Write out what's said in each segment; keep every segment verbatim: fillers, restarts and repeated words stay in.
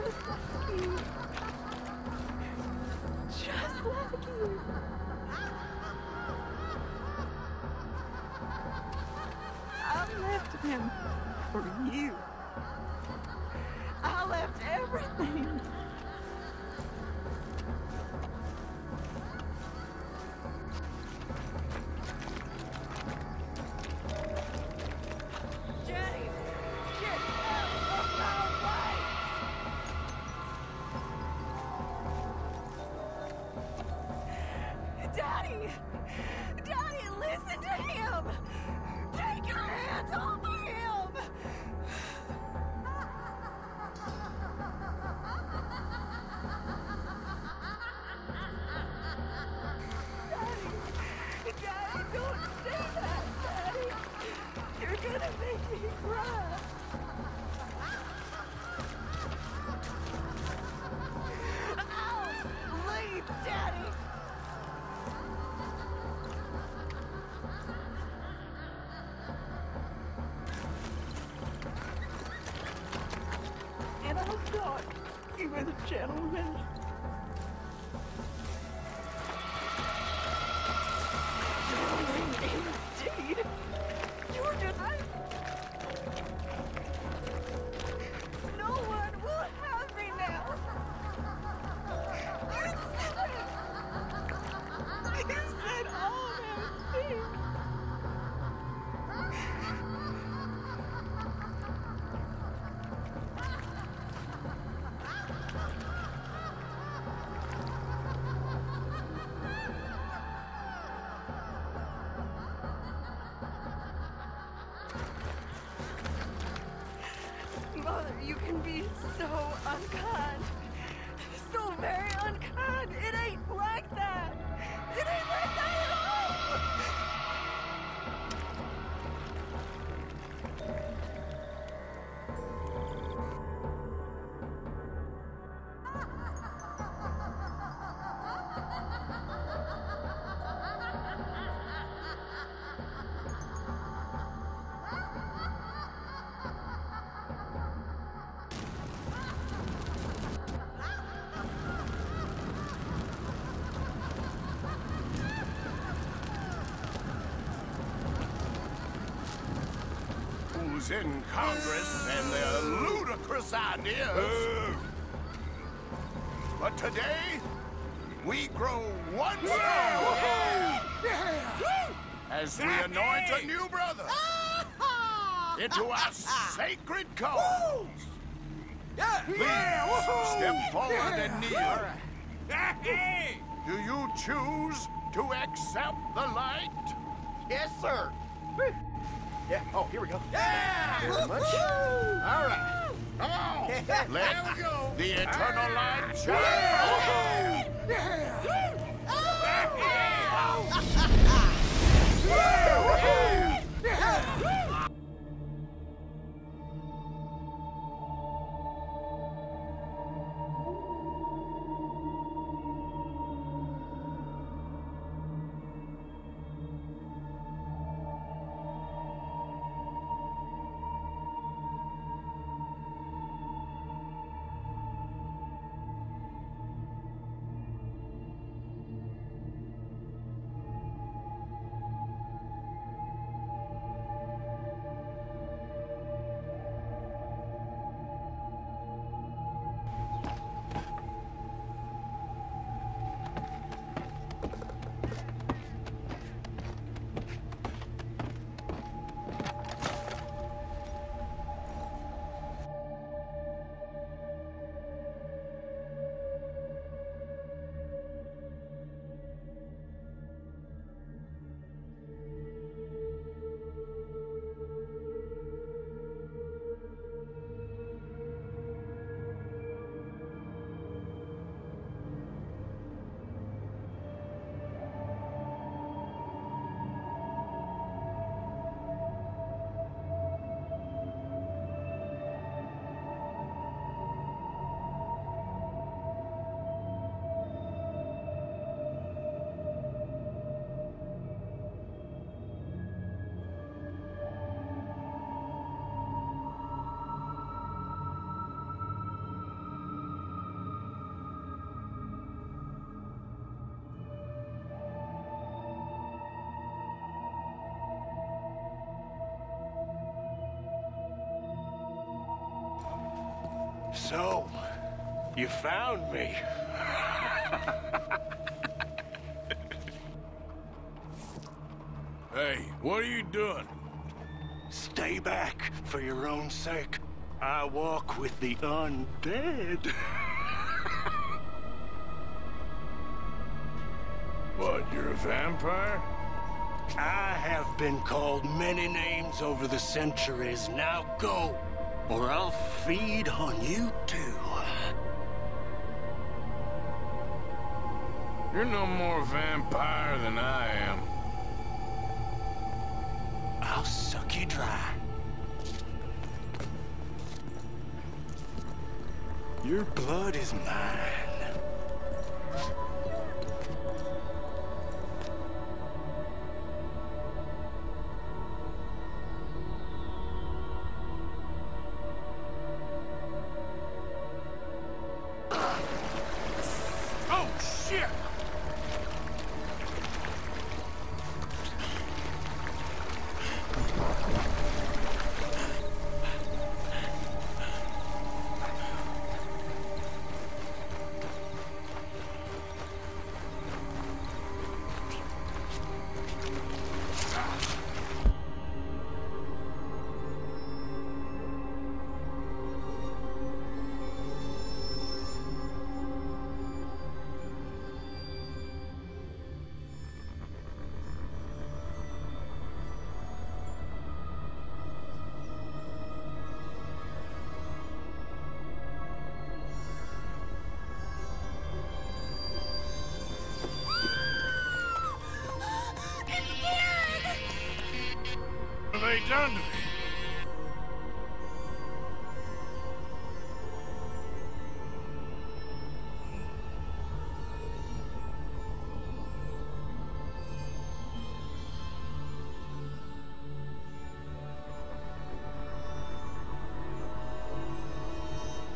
Just like you. Just like you. I left him for you. I left everything. Jenny, get out of my way! Daddy! Daddy, listen to him! Take your hands off of him! Daddy! Daddy, don't say that, Daddy! You're gonna make me cry! Ow! Leave, Daddy! And I thought you were the gentleman. Gentleman indeed. You were just... No one will have me now. You said it. You said all those things. Mother, you can be so unkind. So very unkind. It ain't like that. It ain't like that at all. Who's in Congress and their ludicrous ideas. But today, we grow one stone as we anoint a new brother into our sacred cause. Please step forward and kneel. Do you choose to accept the light? Yes, sir. Yeah. Oh, here we go. Yeah! Very much. All right. Come on. Let There we go. the eternal light shine. So, you found me. Hey, what are you doing? Stay back for your own sake. I walk with the undead. What, you're a vampire? I have been called many names over the centuries. Now go, or I'll feed on you too. You're no more vampire than I am. I'll suck you dry. Your blood is mine. Oh, shit! What have they done to me?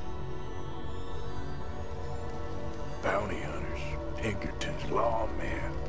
Bounty hunters, Pinkerton's lawmen.